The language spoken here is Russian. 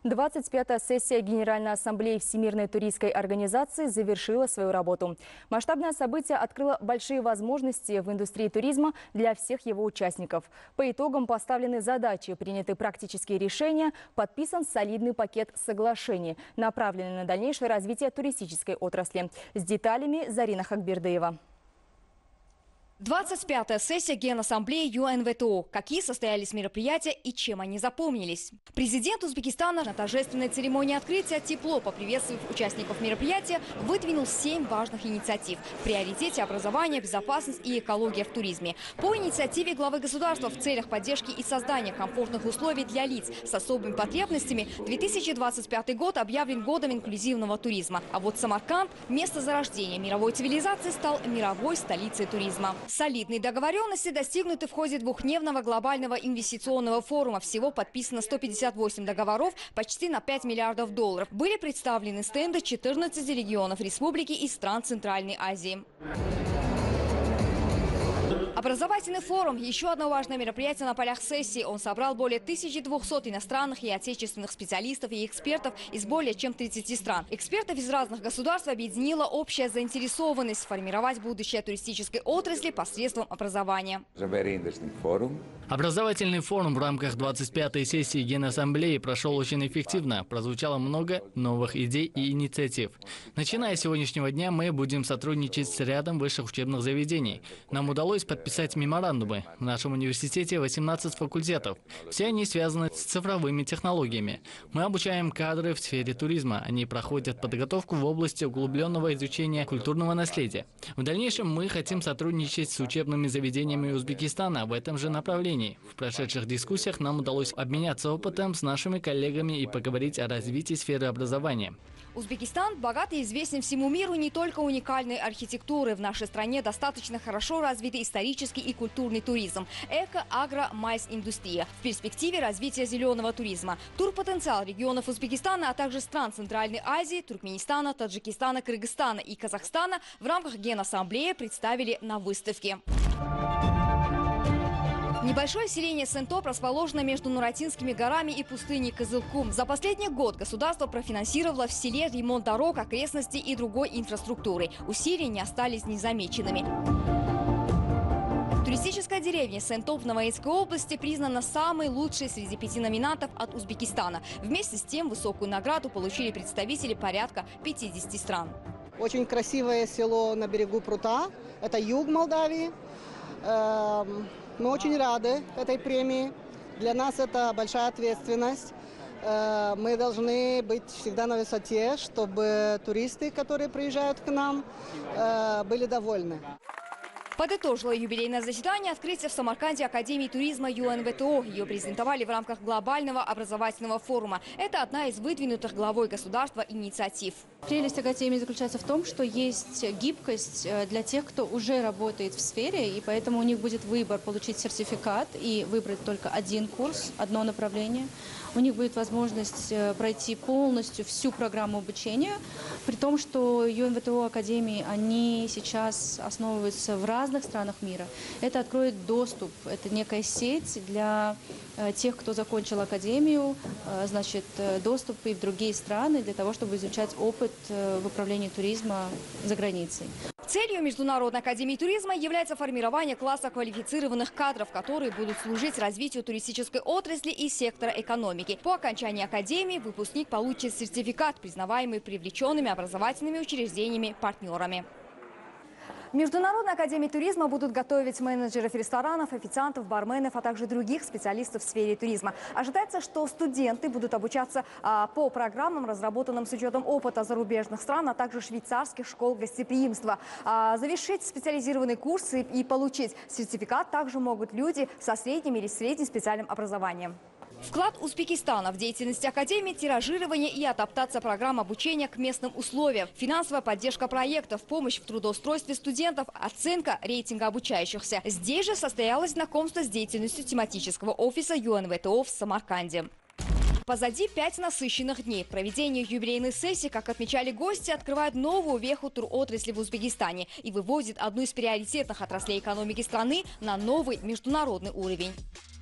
25-я сессия Генеральной ассамблеи Всемирной туристской организации завершила свою работу. Масштабное событие открыло большие возможности в индустрии туризма для всех его участников. По итогам поставлены задачи, приняты практические решения, подписан солидный пакет соглашений, направленный на дальнейшее развитие туристической отрасли. С деталями Зарина Хакбердыева. 25-я сессия Генассамблеи ЮНВТО. Какие состоялись мероприятия и чем они запомнились? Президент Узбекистана на торжественной церемонии открытия, тепло поприветствовав участников мероприятия, выдвинул 7 важных инициатив. В приоритете образование, безопасность и экология в туризме. По инициативе главы государства в целях поддержки и создания комфортных условий для лиц с особыми потребностями 2025 год объявлен годом инклюзивного туризма. А вот Самарканд, место зарождения мировой цивилизации, стал мировой столицей туризма. Солидные договоренности достигнуты в ходе двухдневного глобального инвестиционного форума. Всего подписано 158 договоров почти на $5 миллиардов. Были представлены стенды 14 регионов республики и стран Центральной Азии. Образовательный форум – еще одно важное мероприятие на полях сессии. Он собрал более 1200 иностранных и отечественных специалистов и экспертов из более чем 30 стран. Экспертов из разных государств объединила общая заинтересованность сформировать будущее туристической отрасли посредством образования. Образовательный форум в рамках 25-й сессии Генассамблеи прошел очень эффективно. Прозвучало много новых идей и инициатив. Начиная с сегодняшнего дня мы будем сотрудничать с рядом высших учебных заведений. Нам удалось подписать меморандумы. В нашем университете 18 факультетов. Все они связаны с цифровыми технологиями. Мы обучаем кадры в сфере туризма. Они проходят подготовку в области углубленного изучения культурного наследия. В дальнейшем мы хотим сотрудничать с учебными заведениями Узбекистана в этом же направлении. В прошедших дискуссиях нам удалось обменяться опытом с нашими коллегами и поговорить о развитии сферы образования. Узбекистан богат и известен всему миру не только уникальной архитектурой. В нашей стране достаточно хорошо развитый исторический и культурный туризм. Эко-, агро-, майс-индустрия. В перспективе развития зеленого туризма. Турпотенциал регионов Узбекистана, а также стран Центральной Азии, Туркменистана, Таджикистана, Кыргызстана и Казахстана в рамках Генассамблеи представили на выставке. Небольшое селение Сентоп расположено между Нуратинскими горами и пустыней Кызылкум. За последний год государство профинансировало в селе ремонт дорог, окрестностей и другой инфраструктуры. Усилия не остались незамеченными. Туристическая деревня Сентоп в Новоэльской области признана самой лучшей среди 5 номинантов от Узбекистана. Вместе с тем высокую награду получили представители порядка 50 стран. Очень красивое село на берегу прута. Это юг Молдавии. Мы очень рады этой премии. Для нас это большая ответственность. Мы должны быть всегда на высоте, чтобы туристы, которые приезжают к нам, были довольны. Подытожило юбилейное заседание открытия в Самарканде Академии туризма ЮНВТО. Ее презентовали в рамках глобального образовательного форума. Это одна из выдвинутых главой государства инициатив. Прелесть Академии заключается в том, что есть гибкость для тех, кто уже работает в сфере, и поэтому у них будет выбор получить сертификат и выбрать только один курс, одно направление. У них будет возможность пройти полностью всю программу обучения, при том, что ЮНВТО Академии, они сейчас основываются в разных странах мира. Это откроет доступ, это некая сеть для тех, кто закончил Академию, значит, доступ и в другие страны для того, чтобы изучать опыт в управлении туризма за границей. Целью Международной академии туризма является формирование класса квалифицированных кадров, которые будут служить развитию туристической отрасли и сектора экономики. По окончании академии выпускник получит сертификат, признаваемый привлеченными образовательными учреждениями-партнерами. В Международной академии туризма будут готовить менеджеров ресторанов, официантов, барменов, а также других специалистов в сфере туризма. Ожидается, что студенты будут обучаться по программам, разработанным с учетом опыта зарубежных стран, а также швейцарских школ гостеприимства. Завершить специализированные курсы и получить сертификат также могут люди со средним или средним специальным образованием. Вклад Узбекистана в деятельность Академии, тиражирование и адаптация программ обучения к местным условиям, финансовая поддержка проектов, помощь в трудоустройстве студентов, оценка рейтинга обучающихся. Здесь же состоялось знакомство с деятельностью тематического офиса ЮНВТО в Самарканде. Позади 5 насыщенных дней. Проведение юбилейной сессии, как отмечали гости, открывает новую веху туротрасли в Узбекистане и выводит одну из приоритетных отраслей экономики страны на новый международный уровень.